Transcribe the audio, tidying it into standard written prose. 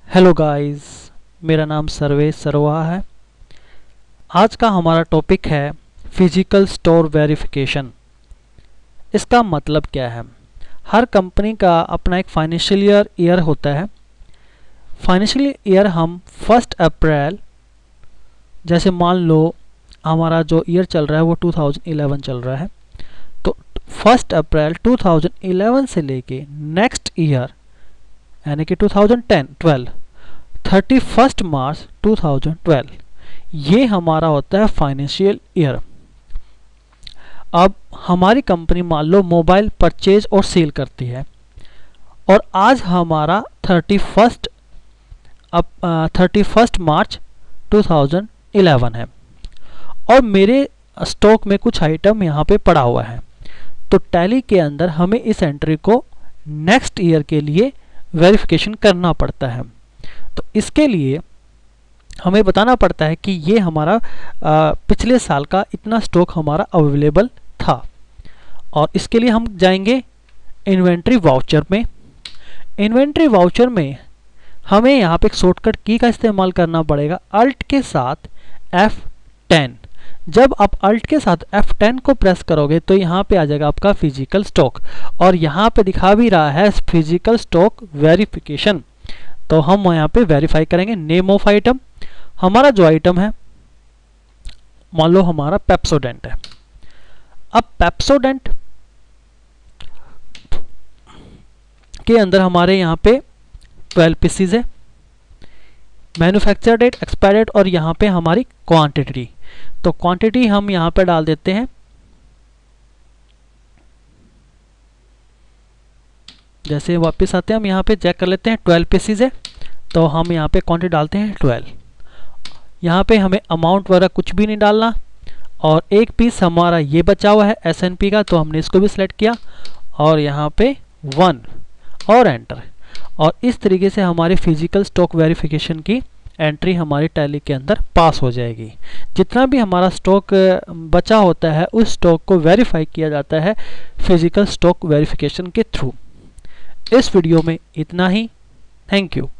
Hello guys, मेरा नाम सर्वेश सारोहा है। आज का हमारा टॉपिक है फिजिकल स्टोर वेरिफिकेशन। इसका मतलब क्या है? हर कंपनी का अपना एक फाइनेंशियल ईयर होता है। फाइनेंशियल ईयर हम 1 अप्रैल, जैसे मान लो हमारा जो ईयर चल रहा है वो 2011 चल रहा है, तो 1 अप्रैल 2011 से लेके नेक्स्ट ईयर यानी कि 2012 31 मार्च 2012 ये हमारा होता है फाइनेंशियल ईयर। अब हमारी कंपनी मान लो मोबाइल परचेज और सेल करती है और आज हमारा 31 मार्च 2011 है और मेरे स्टॉक में कुछ आइटम यहाँ पे पड़ा हुआ है, तो टैली के अंदर हमें इस एंट्री को नेक्स्ट ईयर के लिए वेरिफिकेशन करना पड़ता है। तो इसके लिए हमें बताना पड़ता है कि ये हमारा पिछले साल का इतना स्टॉक हमारा अवेलेबल था, और इसके लिए हम जाएंगे इन्वेंट्री वाउचर में। इन्वेंट्री वाउचर में हमें यहाँ पे एक शॉर्टकट की का इस्तेमाल करना पड़ेगा, अल्ट के साथ F10। जब आप अल्ट के साथ F10 को प्रेस करोगे तो यहाँ पे आ जाएगा आपका फिजिकल स्टॉक, और यहाँ पे दिखा भी रहा है फिजिकल स्टॉक वेरिफिकेशन। तो हम यहाँ पे वेरीफाई करेंगे नेम ऑफ आइटम। हमारा जो आइटम है मान लो हमारा पेप्सोडेंट है। अब पेप्सोडेंट के अंदर हमारे यहाँ पे 12 पीसीज है, मैन्युफैक्चर डेट, एक्सपायर डेट और यहाँ पे हमारी क्वांटिटी। तो क्वांटिटी हम यहाँ पे डाल देते हैं, जैसे वापस आते हैं हम यहाँ पे चेक कर लेते हैं 12 पीसीज है, तो हम यहाँ पे क्वांटिटी डालते हैं 12। यहाँ पे हमें अमाउंट वगैरह कुछ भी नहीं डालना, और एक पीस हमारा ये बचा हुआ है SNP का, तो हमने इसको भी सिलेक्ट किया और यहाँ पे 1 और एंटर। और इस तरीके से हमारे फिजिकल स्टॉक वेरिफिकेशन की एंट्री हमारी टैली के अंदर पास हो जाएगी। जितना भी हमारा स्टॉक बचा होता है उस स्टॉक को वेरीफाई किया जाता है फिजिकल स्टॉक वेरिफिकेशन के थ्रू। इस वीडियो में इतना ही। Thank you.